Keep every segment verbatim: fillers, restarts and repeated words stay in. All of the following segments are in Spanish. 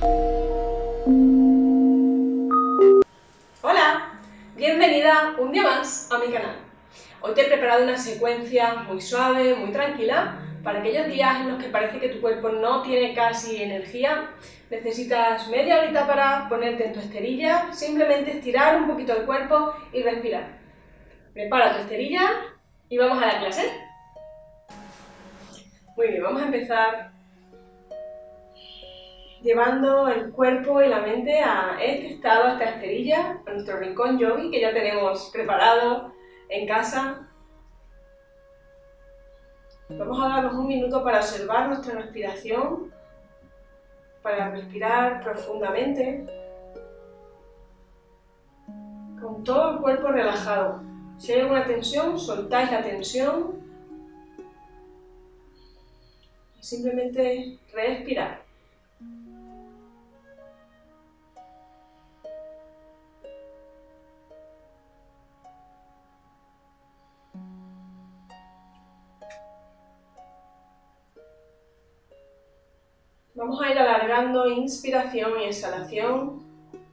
Hola, bienvenida un día más a mi canal. Hoy te he preparado una secuencia muy suave, muy tranquila, para aquellos días en los que parece que tu cuerpo no tiene casi energía. Necesitas media horita para ponerte en tu esterilla, simplemente estirar un poquito el cuerpo y respirar. Prepara tu esterilla y vamos a la clase. Muy bien, vamos a empezar llevando el cuerpo y la mente a este estado, a esta esterilla, a nuestro rincón yogi que ya tenemos preparado en casa. Vamos a darnos un minuto para observar nuestra respiración, para respirar profundamente, con todo el cuerpo relajado. Si hay alguna tensión, soltáis la tensión y simplemente respirar. Vamos a ir alargando inspiración y exhalación.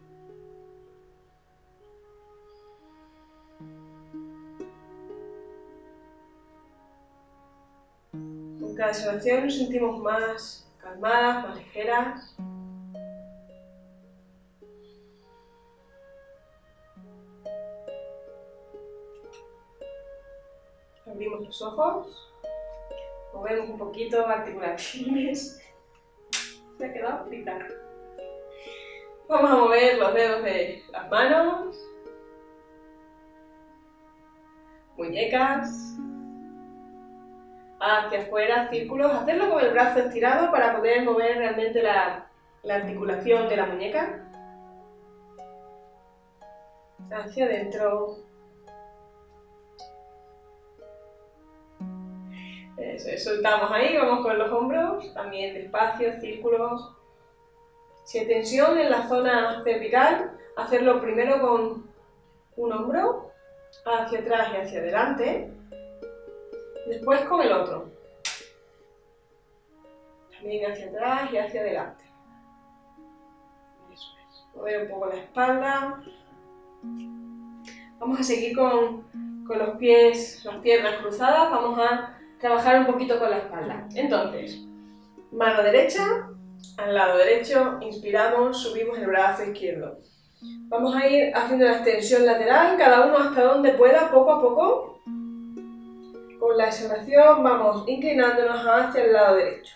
Con cada exhalación nos sentimos más calmadas, más ligeras. Abrimos los ojos, movemos un poquito articulaciones. Se ha quedado frita. Vamos a mover los dedos de las manos, muñecas, hacia afuera, círculos. Hacerlo con el brazo estirado para poder mover realmente la, la articulación de la muñeca. Hacia adentro. Eso, soltamos ahí, vamos con los hombros, también despacio, círculos. Si hay tensión en la zona cervical, hacerlo primero con un hombro, hacia atrás y hacia adelante, después con el otro. También hacia atrás y hacia adelante. Eso es. Mover un poco la espalda. Vamos a seguir con, con los pies, las piernas cruzadas, vamos a trabajar un poquito con la espalda. Entonces, mano derecha al lado derecho, inspiramos, subimos el brazo izquierdo. Vamos a ir haciendo la extensión lateral, cada uno hasta donde pueda, poco a poco. Con la exhalación vamos inclinándonos hacia el lado derecho.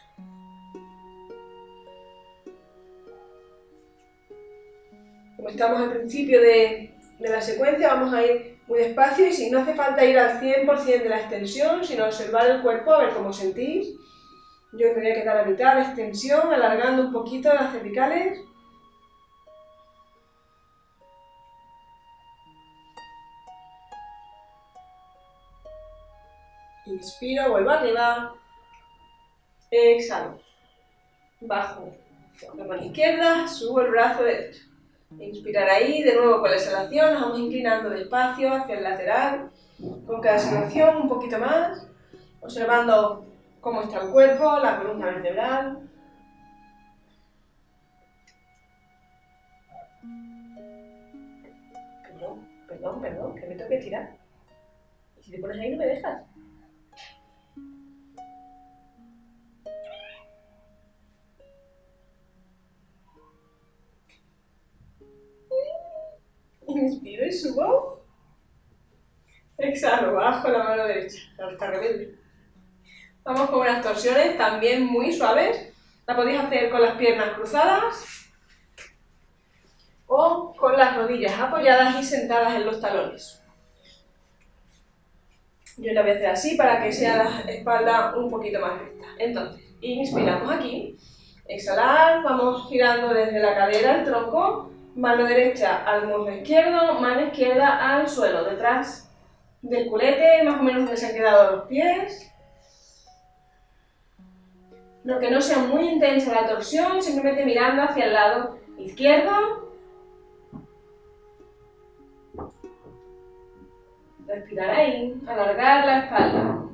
Como estamos al principio de, de la secuencia, vamos a ir muy despacio y si no hace falta ir al cien por cien de la extensión, sino observar el cuerpo, a ver cómo sentís. Yo me voy a quedar a mitad de extensión, alargando un poquito las cervicales. Inspiro, vuelvo arriba. Exhalo. Bajo la mano izquierda, subo el brazo derecho. Inspirar ahí, de nuevo con la exhalación, nos vamos inclinando despacio hacia el lateral. Con cada exhalación un poquito más, observando cómo está el cuerpo, la columna vertebral. Perdón, perdón, perdón, que me tengo que tirar. Y si te pones ahí no me dejas. Inspiro y subo. Exhalo, bajo la mano derecha. Ahora está rebelde. Vamos con unas torsiones también muy suaves. La podéis hacer con las piernas cruzadas o con las rodillas apoyadas y sentadas en los talones. Yo la voy a hacer así para que sea la espalda un poquito más recta. Entonces, inspiramos aquí. Exhalar, vamos girando desde la cadera al tronco. Mano derecha al muslo izquierdo, mano izquierda al suelo, detrás del culete, más o menos donde se han quedado los pies. Lo que no sea muy intensa la torsión, simplemente mirando hacia el lado izquierdo. Respirar ahí, alargar la espalda.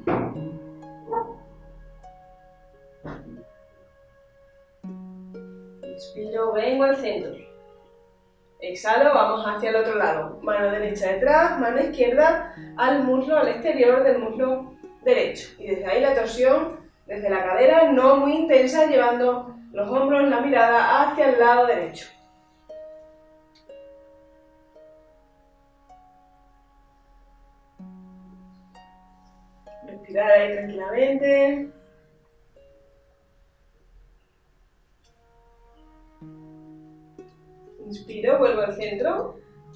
Inspiro, vengo al centro. Exhalo, vamos hacia el otro lado. Mano derecha detrás, mano izquierda al muslo, al exterior del muslo derecho. Y desde ahí la torsión, desde la cadera, no muy intensa, llevando los hombros, la mirada hacia el lado derecho. Respirar ahí tranquilamente. Inspiro, vuelvo al centro.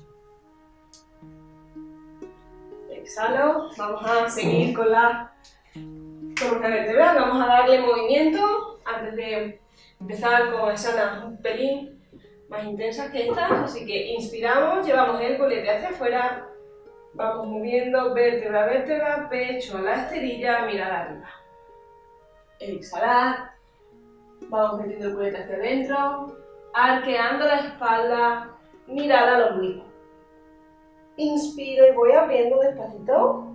Exhalo, vamos a seguir con la columna vertebral, vamos a darle movimiento antes de empezar con asanas un pelín más intensas que estas, así que inspiramos, llevamos el culete hacia afuera, vamos moviendo vértebra a vértebra, pecho a la esterilla, mirada arriba. Exhalar, vamos metiendo el culete hacia adentro, arqueando la espalda, mirada al ombligo. Inspiro y voy abriendo despacito.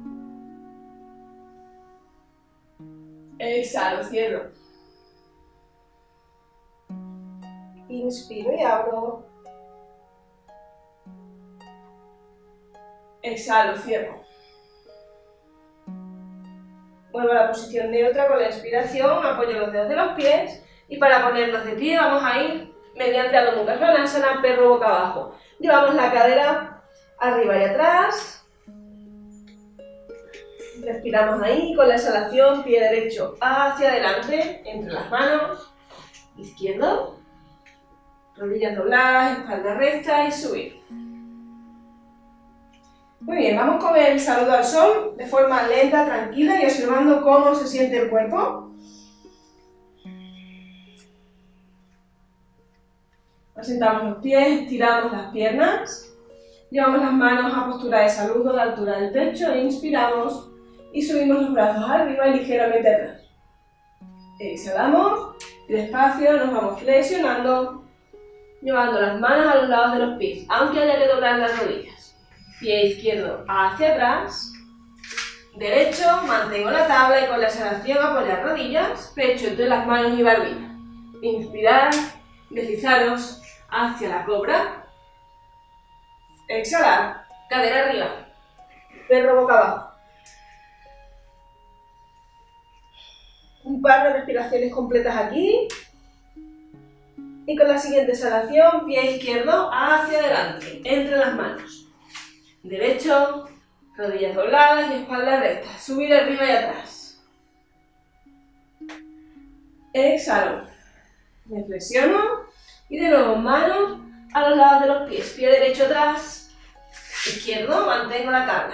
Exhalo, cierro. Inspiro y abro. Exhalo, cierro. Vuelvo a la posición neutra con la inspiración, apoyo los dedos de los pies y para ponernos de pie vamos a ir mediante Adho Mukha Svanasana, perro boca abajo. Llevamos la cadera arriba y atrás. Respiramos ahí con la exhalación, pie derecho hacia adelante, entre las manos, izquierdo, rodillas dobladas, espalda recta y subir. Muy bien, vamos con el saludo al sol de forma lenta, tranquila y observando cómo se siente el cuerpo. Asentamos los pies, estiramos las piernas, llevamos las manos a postura de saludo de altura del pecho, e inspiramos y subimos los brazos arriba y ligeramente atrás. Exhalamos y despacio nos vamos flexionando, llevando las manos a los lados de los pies, aunque haya que doblar las rodillas. Pie izquierdo hacia atrás, derecho, mantengo la tabla y con la exhalación apoyar rodillas, pecho entre las manos y barbilla. Inspirar, deslizaros hacia la cobra. Exhalar, cadera arriba, perro boca abajo. Un par de respiraciones completas aquí. Y con la siguiente exhalación, pie izquierdo hacia adelante, entre las manos. Derecho, rodillas dobladas y espalda recta. Subir arriba y atrás. Exhalo. Me flexiono y de nuevo manos a los lados de los pies. Pie derecho atrás, izquierdo, mantengo la tabla.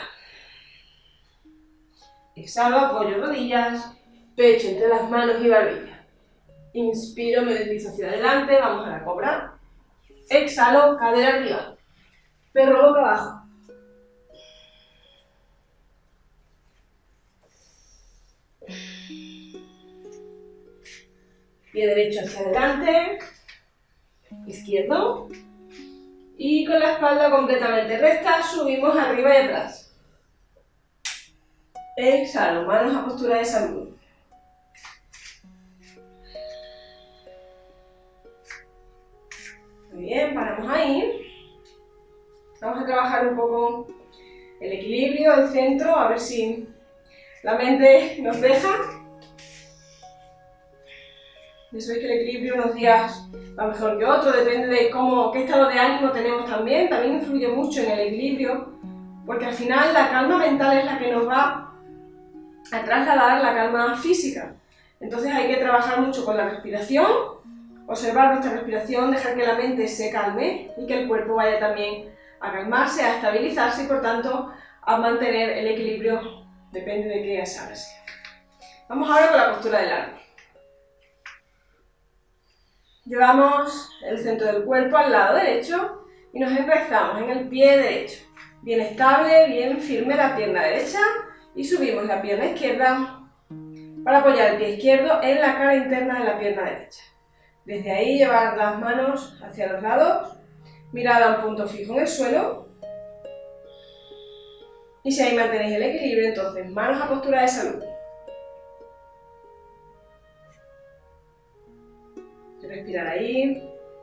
Exhalo, apoyo rodillas, pecho entre las manos y barbilla. Inspiro, me deslizo hacia adelante, vamos a la cobra. Exhalo, cadera arriba. Perro boca abajo. Pie derecho hacia adelante, izquierdo, y con la espalda completamente recta subimos arriba y atrás. Exhalo, manos a postura de saludo. Muy bien, paramos ahí. Vamos a trabajar un poco el equilibrio, el centro, a ver si la mente nos deja. Ya sabéis que el equilibrio unos días va mejor que otro, depende de cómo, qué estado de ánimo tenemos también, también influye mucho en el equilibrio, porque al final la calma mental es la que nos va a trasladar la calma física. Entonces hay que trabajar mucho con la respiración, observar nuestra respiración, dejar que la mente se calme y que el cuerpo vaya también a calmarse, a estabilizarse y por tanto a mantener el equilibrio, depende de qué asana sea. Vamos ahora con la postura del árbol. Llevamos el centro del cuerpo al lado derecho y nos empezamos en el pie derecho. Bien estable, bien firme la pierna derecha y subimos la pierna izquierda para apoyar el pie izquierdo en la cara interna de la pierna derecha. Desde ahí llevar las manos hacia los lados, mirada a un punto fijo en el suelo. Y si ahí mantenéis el equilibrio, entonces manos a postura de saludo. Respirar ahí,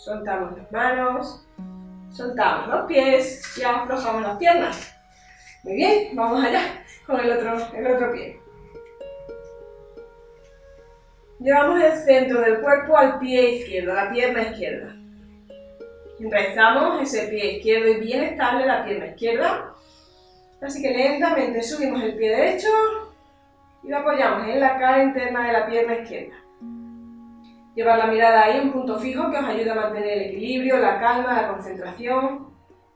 Soltamos las manos, soltamos los pies y aflojamos las piernas. Muy bien, vamos allá con el otro, el otro pie. Llevamos el centro del cuerpo al pie izquierdo, a la pierna izquierda. Enraizamos ese pie izquierdo y bien estable la pierna izquierda. Así que lentamente subimos el pie derecho y lo apoyamos en la cara interna de la pierna izquierda. Llevar la mirada ahí en un punto fijo que os ayuda a mantener el equilibrio, la calma, la concentración.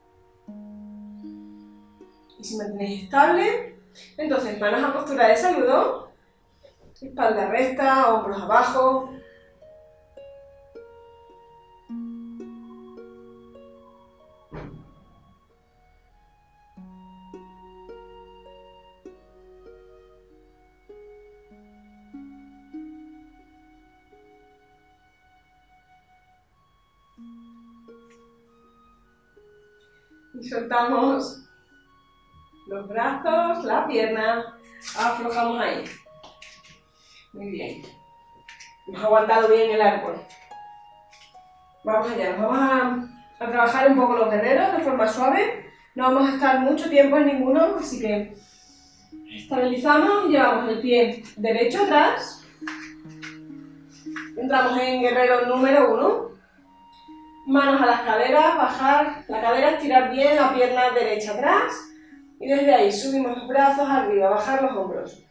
Y si mantenéis estable, entonces manos a postura de saludo, espalda recta, hombros abajo. Y soltamos los brazos, la pierna, aflojamos ahí. Muy bien. Hemos aguantado bien el árbol. Vamos allá, nos vamos a, a trabajar un poco los guerreros de forma suave. No vamos a estar mucho tiempo en ninguno, así que estabilizamos y llevamos el pie derecho atrás. Entramos en guerrero número uno. Manos a las caderas, bajar la cadera, estirar bien la pierna derecha atrás y desde ahí subimos los brazos arriba, bajar los hombros.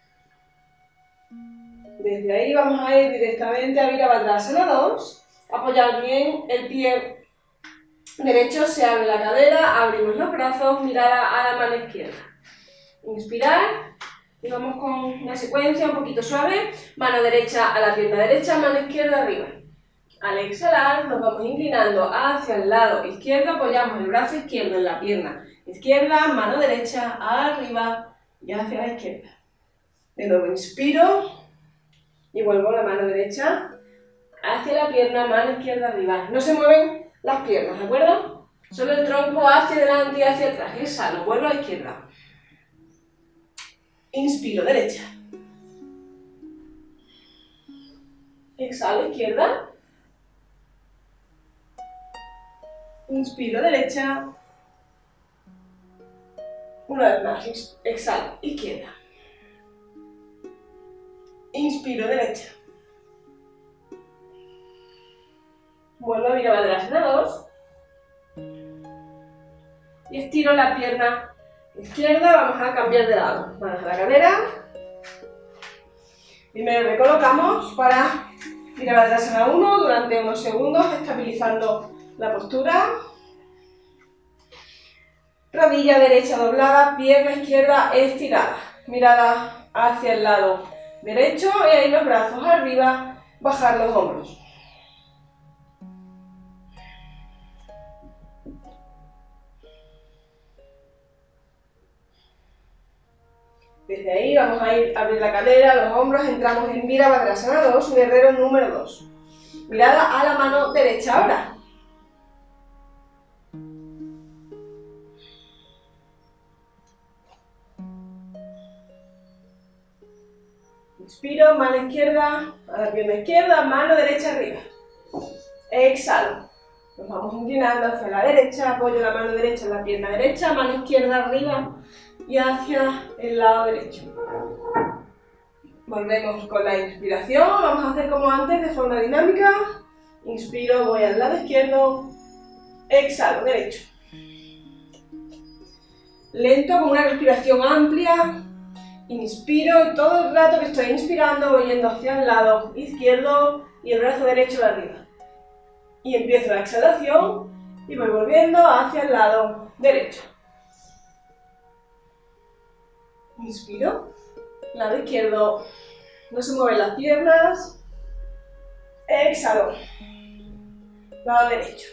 Desde ahí vamos a ir directamente a Virabhadrasana dos, apoyar bien el pie derecho, se abre la cadera, abrimos los brazos, mirada a la mano izquierda. Inspirar y vamos con una secuencia un poquito suave, mano derecha a la pierna derecha, mano izquierda arriba. Al exhalar nos vamos inclinando hacia el lado izquierdo, apoyamos el brazo izquierdo en la pierna izquierda, mano derecha arriba y hacia la izquierda. De nuevo inspiro y vuelvo la mano derecha hacia la pierna, mano izquierda arriba. No se mueven las piernas, ¿de acuerdo? Solo el tronco hacia adelante y hacia atrás. Exhalo, vuelvo a la izquierda. Inspiro, derecha. Exhalo, izquierda. Inspiro, derecha. Una vez más, exhalo, izquierda. Inspiro, derecha. Vuelvo a Virabhadrasana dos. Y estiro la pierna izquierda, vamos a cambiar de lado. Manos a la cadera. Primero recolocamos para Virabhadrasana uno durante unos segundos, estabilizando la postura. Rodilla derecha doblada, pierna izquierda estirada. Mirada hacia el lado derecho y ahí los brazos arriba, bajar los hombros. Desde ahí vamos a ir a abrir la cadera, los hombros, entramos en Virabhadrasana dos, guerrero número dos. Mirada a la mano derecha ahora. Inspiro, mano izquierda a la pierna izquierda, mano derecha arriba. Exhalo. Nos vamos inclinando hacia la derecha, apoyo la mano derecha en la pierna derecha, mano izquierda arriba y hacia el lado derecho. Volvemos con la inspiración, vamos a hacer como antes de forma dinámica. Inspiro, voy al lado izquierdo, exhalo, derecho. Lento, con una respiración amplia. Inspiro y todo el rato que estoy inspirando voy yendo hacia el lado izquierdo y el brazo derecho de arriba. Y empiezo la exhalación y voy volviendo hacia el lado derecho. Inspiro, lado izquierdo, no se mueven las piernas. Exhalo, lado derecho.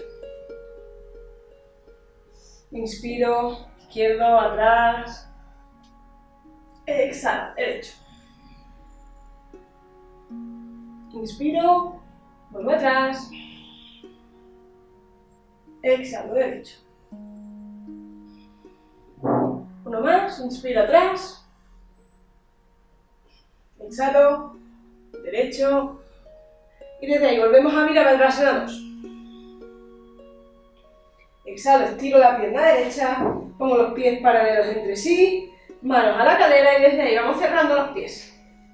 Inspiro, izquierdo, atrás. Exhalo, derecho. Inspiro, vuelvo atrás. Exhalo, derecho. Uno más, inspiro atrás. Exhalo, derecho. Y desde ahí volvemos a Virabhadrasana dos. Exhalo, estiro la pierna derecha, pongo los pies paralelos entre sí, manos a la cadera y desde ahí vamos cerrando los pies.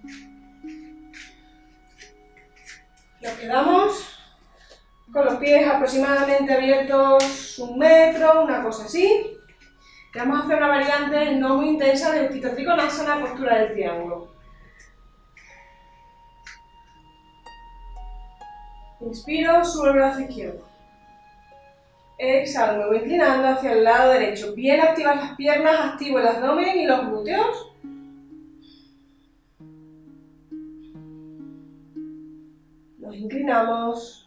Nos quedamos con los pies aproximadamente abiertos un metro, una cosa así. Y vamos a hacer una variante no muy intensa de Utthita Trikonasana, postura del triángulo. Inspiro, subo el brazo izquierdo. Exhalo, me voy inclinando hacia el lado derecho. Bien activas las piernas, activo el abdomen y los glúteos. Nos inclinamos.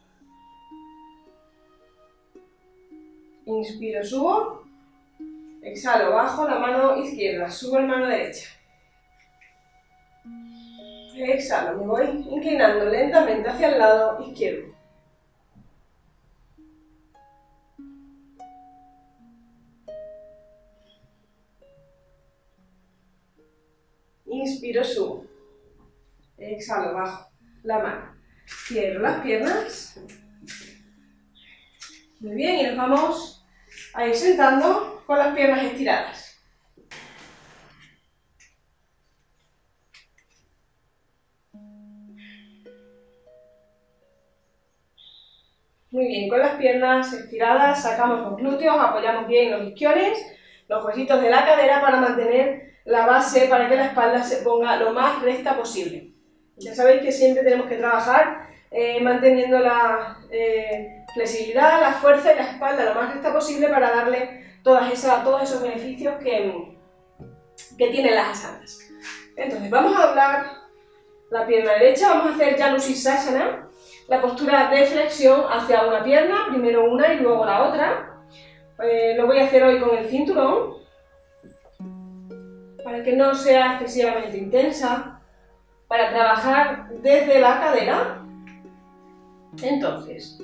Inspiro, subo. Exhalo, bajo la mano izquierda, subo la mano derecha. Exhalo, me voy inclinando lentamente hacia el lado izquierdo. Inspiro, subo. Exhalo, bajo la mano. Cierro las piernas. Muy bien, y nos vamos a ir sentando con las piernas estiradas. Muy bien, con las piernas estiradas sacamos los glúteos, apoyamos bien los isquiones, los huesitos de la cadera para mantener la base, para que la espalda se ponga lo más recta posible. Ya sabéis que siempre tenemos que trabajar eh, manteniendo la eh, flexibilidad, la fuerza y la espalda lo más recta posible para darle todas esas, todos esos beneficios que, que tienen las asanas. Entonces, vamos a doblar la pierna derecha, vamos a hacer Janu Sirsasana, la postura de flexión hacia una pierna, primero una y luego la otra. Eh, lo voy a hacer hoy con el cinturón, para que no sea excesivamente intensa, para trabajar desde la cadera. Entonces,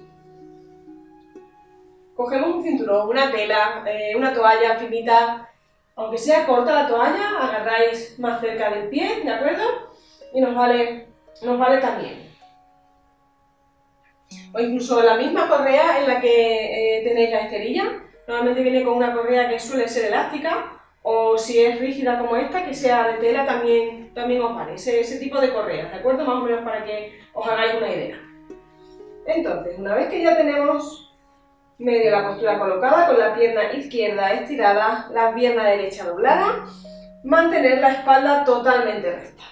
cogemos un cinturón, una tela, eh, una toalla finita, aunque sea corta la toalla, agarráis más cerca del pie, ¿de acuerdo? Y nos vale, nos vale también. O incluso la misma correa en la que eh, tenéis la esterilla, normalmente viene con una correa que suele ser elástica, o si es rígida como esta, que sea de tela, también, también os vale, ese, ese tipo de correas, ¿de acuerdo? Más o menos para que os hagáis una idea. Entonces, una vez que ya tenemos medio la postura colocada, con la pierna izquierda estirada, la pierna derecha doblada, mantener la espalda totalmente recta.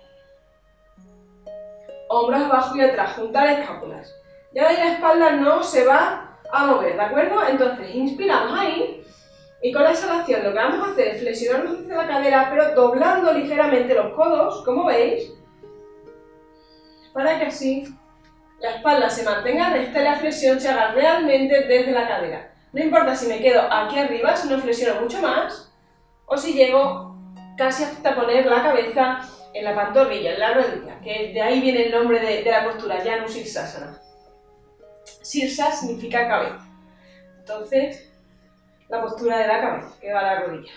Hombros abajo y atrás, juntar escápulas. Ya veis, la espalda no se va a mover, ¿de acuerdo? Entonces, inspiramos ahí y con la exhalación lo que vamos a hacer es flexionarnos hacia la cadera, pero doblando ligeramente los codos, como veis, para que así la espalda se mantenga recta y la flexión se haga realmente desde la cadera. No importa si me quedo aquí arriba, si no flexiono mucho más, o si llego casi hasta poner la cabeza en la pantorrilla, en la rodilla, que de ahí viene el nombre de, de la postura, Janu Sirsasana. Sirsa significa cabeza. Entonces, la postura de la cabeza, que va a la rodilla.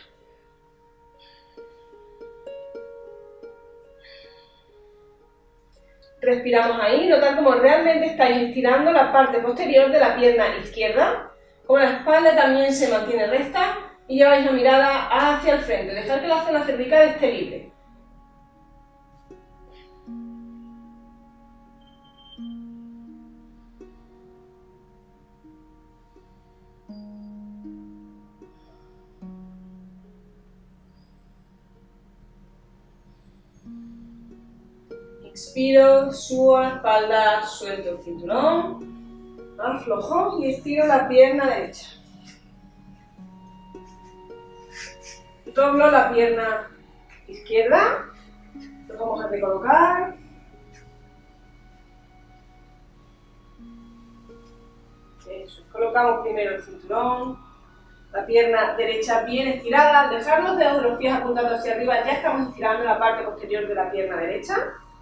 Respiramos ahí, notad como realmente estáis estirando la parte posterior de la pierna izquierda, como la espalda también se mantiene recta y lleváis la mirada hacia el frente, dejad que la zona cervical esté libre. Inspiro, subo la espalda, suelto el cinturón, aflojo y estiro la pierna derecha. Doblo la pierna izquierda, lo vamos a recolocar. Eso, colocamos primero el cinturón, la pierna derecha bien estirada. Al dejar los dedos de los pies apuntando hacia arriba, ya estamos estirando la parte posterior de la pierna derecha.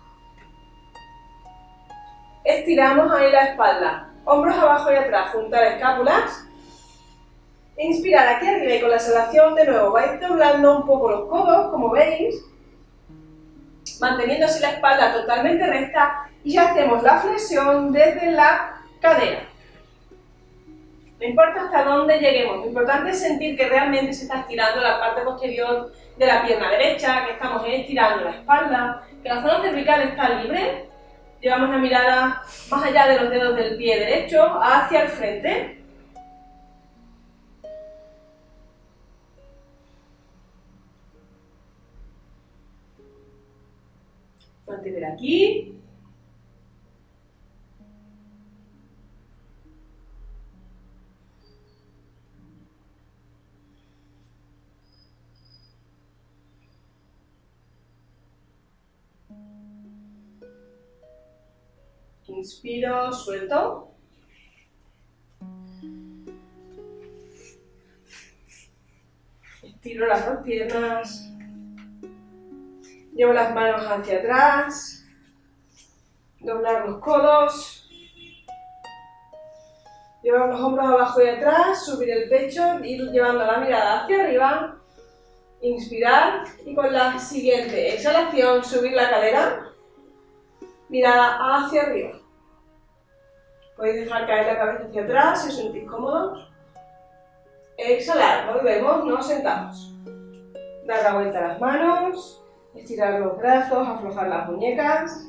Estiramos ahí la espalda, hombros abajo y atrás, juntar escápulas. Inspirar aquí arriba y con la exhalación de nuevo vais doblando un poco los codos, como veis, manteniendo así la espalda totalmente recta y hacemos la flexión desde la cadera. No importa hasta dónde lleguemos, lo importante es sentir que realmente se está estirando la parte posterior de la pierna derecha, que estamos estirando la espalda, que la zona cervical está libre. Llevamos la mirada más allá de los dedos del pie derecho, hacia el frente. Mantener aquí. Inspiro, suelto. Estiro las dos piernas. Llevo las manos hacia atrás. Doblar los codos. Llevar los hombros abajo y atrás. Subir el pecho. Ir llevando la mirada hacia arriba. Inspirar. Y con la siguiente exhalación, subir la cadera. Mirada hacia arriba. Podéis dejar caer la cabeza hacia atrás si os sentís cómodos. Exhalar, volvemos, nos sentamos. Dar la vuelta a las manos, estirar los brazos, aflojar las muñecas.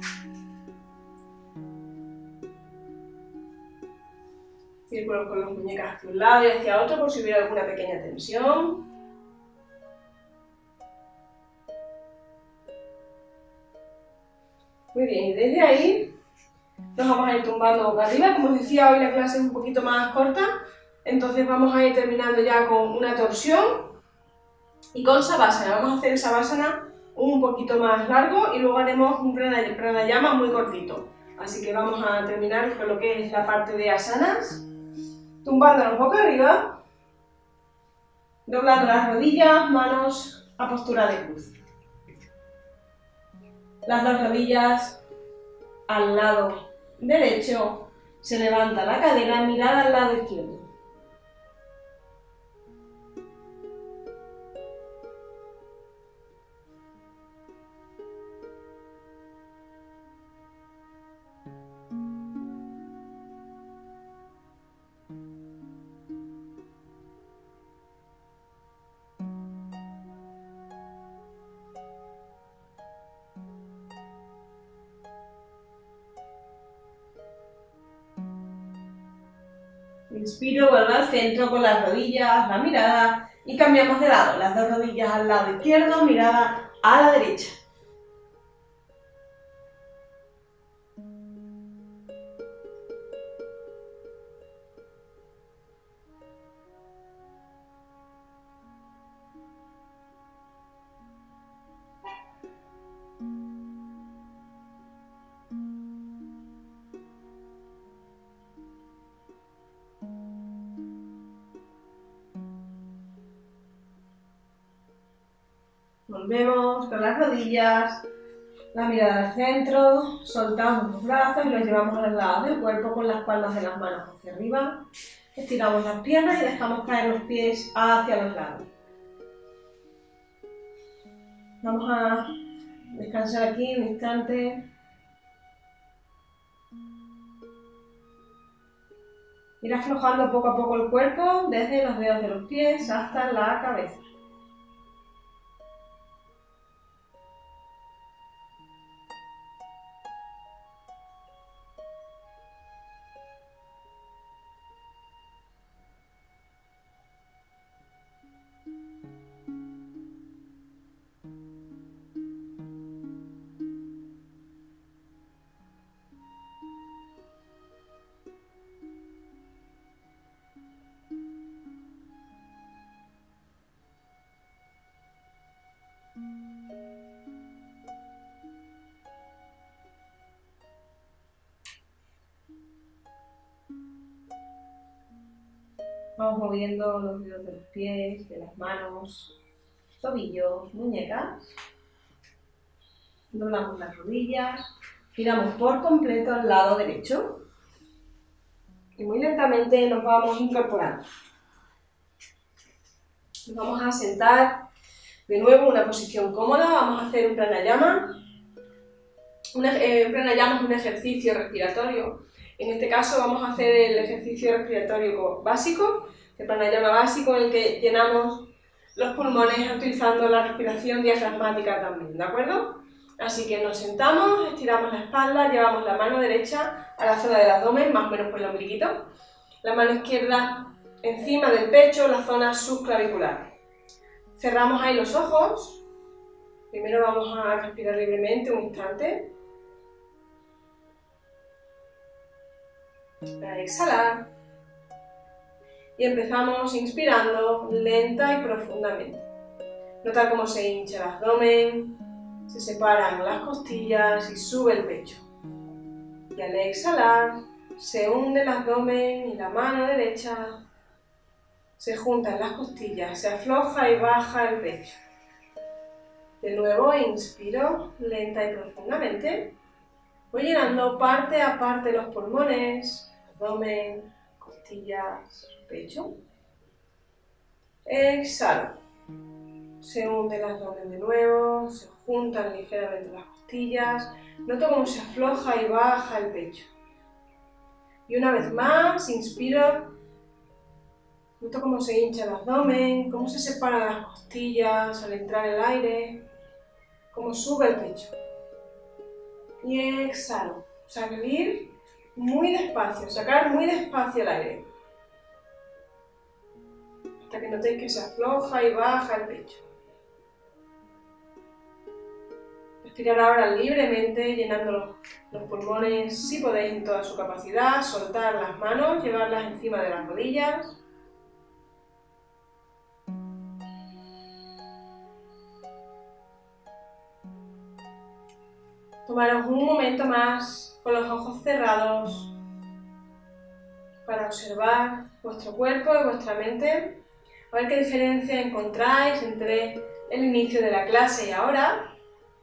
Círculos con las muñecas hacia un lado y hacia otro por si hubiera alguna pequeña tensión. Muy bien, y desde ahí nos vamos a ir tumbando boca arriba. Como os decía, hoy la clase es un poquito más corta, entonces vamos a ir terminando ya con una torsión y con Savasana. Vamos a hacer el Savasana un poquito más largo y luego haremos un pranayama muy cortito. Así que vamos a terminar con lo que es la parte de asanas, tumbándonos boca arriba, doblando las rodillas, manos a postura de cruz. Las dos rodillas al lado derecho, se levanta la cadera, mirada al lado izquierdo. Inspiro, vuelvo al centro con las rodillas, la mirada y cambiamos de lado. Las dos rodillas al lado izquierdo, mirada a la derecha. Volvemos con las rodillas, la mirada al centro, soltamos los brazos y los llevamos a los lados del cuerpo con las palmas de las manos hacia arriba. Estiramos las piernas y dejamos caer los pies hacia los lados. Vamos a descansar aquí un instante. Ir aflojando poco a poco el cuerpo desde los dedos de los pies hasta la cabeza. Vamos moviendo los dedos de los pies, de las manos, tobillos, muñecas. Doblamos las rodillas, giramos por completo al lado derecho y muy lentamente nos vamos incorporando. Nos vamos a sentar de nuevo en una posición cómoda. Vamos a hacer un pranayama. Un, eh, un pranayama es un ejercicio respiratorio En este caso vamos a hacer el ejercicio respiratorio básico, el pranayama básico, en el que llenamos los pulmones utilizando la respiración diafragmática también, ¿de acuerdo? Así que nos sentamos, estiramos la espalda, llevamos la mano derecha a la zona del abdomen, más o menos por el ombliguito, la mano izquierda encima del pecho, la zona subclavicular. Cerramos ahí los ojos. Primero vamos a respirar libremente un instante. Para exhalar. Y empezamos inspirando lenta y profundamente. Nota cómo se hincha el abdomen, se separan las costillas y sube el pecho. Y al exhalar, se hunde el abdomen y la mano derecha se juntan las costillas, se afloja y baja el pecho. De nuevo inspiro lenta y profundamente. Voy llenando parte a parte los pulmones, abdomen, costillas, pecho. Exhalo. Se hunde el abdomen de nuevo, se juntan ligeramente las costillas. Noto cómo se afloja y baja el pecho. Y una vez más, inspiro. Noto cómo se hincha el abdomen, cómo se separan las costillas al entrar el aire, cómo sube el pecho. Y exhalo. Salir muy despacio, sacar muy despacio el aire. Hasta que notéis que se afloja y baja el pecho. Respirar ahora libremente, llenando los, los pulmones, si podéis, en toda su capacidad. Soltar las manos, llevarlas encima de las rodillas. Tomaros un momento más con los ojos cerrados para observar vuestro cuerpo y vuestra mente, a ver qué diferencia encontráis entre el inicio de la clase y ahora.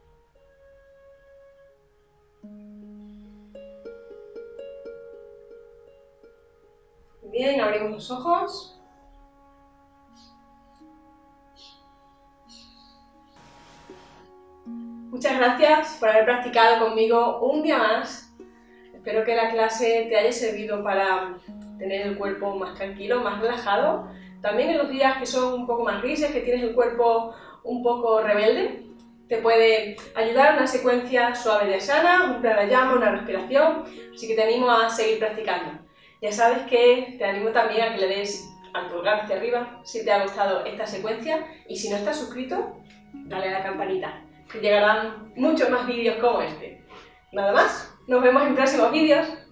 Muy bien, abrimos los ojos. Muchas gracias por haber practicado conmigo un día más. Espero que la clase te haya servido para tener el cuerpo más tranquilo, más relajado. También en los días que son un poco más grises, que tienes el cuerpo un poco rebelde, te puede ayudar una secuencia suave de asana, un pranayama, una respiración. Así que te animo a seguir practicando. Ya sabes que te animo también a que le des al pulgar hacia arriba si te ha gustado esta secuencia. Y si no estás suscrito, dale a la campanita, que llegarán muchos más vídeos como este. Nada más, nos vemos en próximos vídeos.